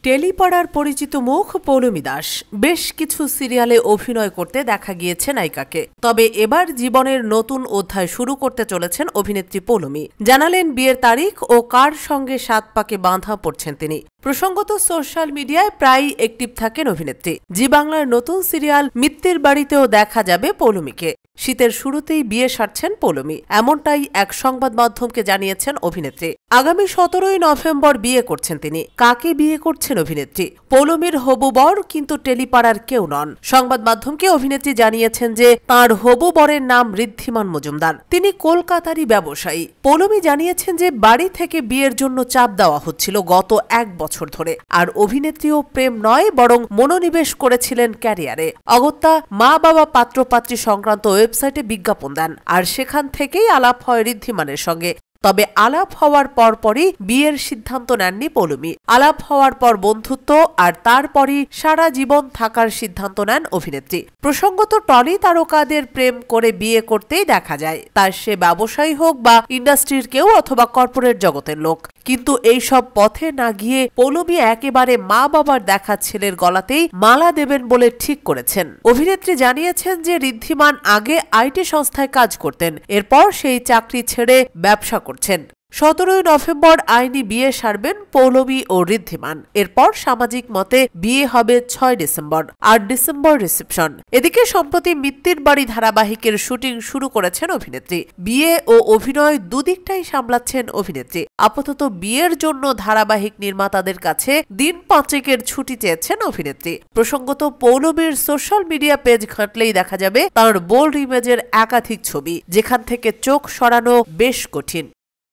টেলিপাড়ার পরিচিত মুখ পৌলমী দাস বেশ কিছু সিরিয়ালে অভিনয় করতে দেখা গিয়েছে নায়িকাকে। তবে এবার জীবনের নতুন অধ্যায় শুরু করতে চলেছেন অভিনেত্রী পৌলমী। জানালেন বিয়ের তারিখ ও কার সঙ্গে সাত পাকে বাঁধা পড়ছেন তিনি। প্রসঙ্গত সোশ্যাল মিডিয়ায় প্রায়ই অ্যাক্টিভ থাকেন অভিনেত্রী। জি বাংলার নতুন সিরিয়াল মিত্তির বাড়িতেও দেখা যাবে পৌলমীকে। শীতের শুরুতেই বিয়ে সারছেন পৌলমী, এমনটাই এক সংবাদ মাধ্যমকে জানিয়েছেন অভিনেত্রী। আগামী 17 নভেম্বর বিয়ে করছেন তিনি। কাকে বিয়ে করছেন অভিনেত্রী? পৌলমীর হবু বর কিন্তু টেলিপাড়ার কেউ নন। সংবাদ মাধ্যমকে অভিনেত্রী জানিয়েছেন যে তাঁর হবু বরের নাম ঋদ্ধিমান মজুমদার। তিনি কলকাতারই ব্যবসায়ী। পৌলমী জানিয়েছেন যে বাড়ি থেকে বিয়ের জন্য চাপ দেওয়া হচ্ছিল গত 1 বছর ধরে। আর অভিনেত্রীও প্রেম নয় বরং মনোনিবেশ করেছিলেন ক্যারিয়ারে। অগত্যা মা বাবা পাত্রপাত্রী সংক্রান্ত ওয়েবসাইটে বিজ্ঞাপন দেন, আর সেখান থেকেই আলাপ হয় ঋদ্ধিমানের সঙ্গে। তবে আলাপ হওয়ার পরপরই বিয়ের সিদ্ধান্ত নেননি পৌলমী। আলাপ হওয়ার পর বন্ধুত্ব, আর তারপরই সারা জীবন থাকার সিদ্ধান্ত নেন অভিনেত্রী। প্রসঙ্গত টলি তারকাদের প্রেম করে বিয়ে করতেই দেখা যায়, তার সে ব্যবসায়ী হোক বা ইন্ডাস্ট্রির কেউ অথবা কর্পোরেট জগতের লোক। কিন্তু এইসব পথে না গিয়ে পৌলমী একেবারে মা বাবার দেখা ছেলের গলাতেই মালা দেবেন বলে ঠিক করেছেন। অভিনেত্রী জানিয়েছেন যে ঋদ্ধিমান আগে আইটি সংস্থায় কাজ করতেন, এরপর সেই চাকরি ছেড়ে ব্যবসা করছেন। 17 নভেম্বর আইনি বিয়ে সারবেন পৌলমী ও ঋদ্ধিমান। এরপর সামাজিক মতে বিয়ে হবে 6 ডিসেম্বর, 8 ডিসেম্বর রিসেপশন। এদিকে সম্প্রতি মিত্তির বাড়ি ধারাবাহিকের শুটিং শুরু করেছেন অভিনেত্রী। বিয়ে ও অভিনয় দুদিকটাই সামলাচ্ছেন অভিনেত্রী। আপাতত বিয়ের জন্য ধারাবাহিক নির্মাতাদের কাছে দিন 5 ছুটি চেয়েছেন অভিনেত্রী। প্রসঙ্গত পৌলমীর সোশ্যাল মিডিয়া পেজ ঘাঁটলেই দেখা যাবে তাঁর বোল্ড ইমেজের একাধিক ছবি, যেখান থেকে চোখ সরানো বেশ কঠিন।